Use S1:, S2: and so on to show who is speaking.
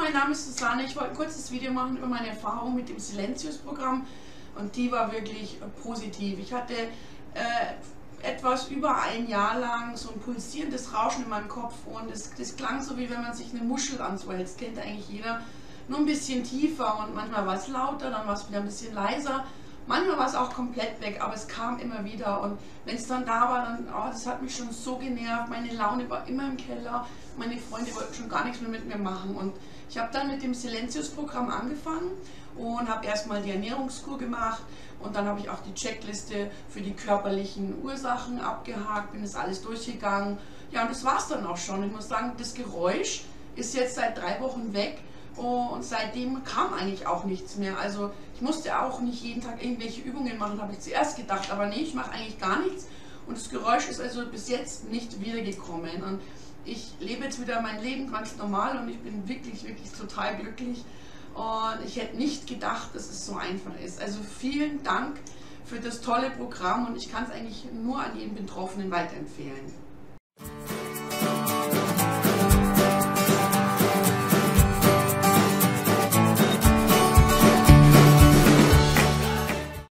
S1: mein Name ist Susanne. Ich wollte ein kurzes Video machen über meine Erfahrung mit dem Silencius-Programm und die war wirklich positiv. Ich hatte etwas über ein Jahr lang so ein pulsierendes Rauschen in meinem Kopf und das klang so, wie wenn man sich eine Muschel ans Ohr hält. Das kennt eigentlich jeder. Nur ein bisschen tiefer und manchmal war es lauter, dann war es wieder ein bisschen leiser. Manchmal war es auch komplett weg, aber es kam immer wieder und wenn es dann da war, dann, oh, das hat mich schon so genervt, meine Laune war immer im Keller, meine Freunde wollten schon gar nichts mehr mit mir machen und ich habe dann mit dem Silencius-Programm angefangen und habe erstmal die Ernährungskur gemacht und dann habe ich auch die Checkliste für die körperlichen Ursachen abgehakt, bin das alles durchgegangen. Ja, und das war es dann auch schon. Ich muss sagen, das Geräusch ist jetzt seit 3 Wochen weg. Und seitdem kam eigentlich auch nichts mehr. Also ich musste auch nicht jeden Tag irgendwelche Übungen machen, habe ich zuerst gedacht. Aber nee, ich mache eigentlich gar nichts. Und das Geräusch ist also bis jetzt nicht wiedergekommen. Und ich lebe jetzt wieder mein Leben ganz normal und ich bin wirklich, wirklich total glücklich. Und ich hätte nicht gedacht, dass es so einfach ist. Also vielen Dank für das tolle Programm und ich kann es eigentlich nur an jeden Betroffenen weiterempfehlen.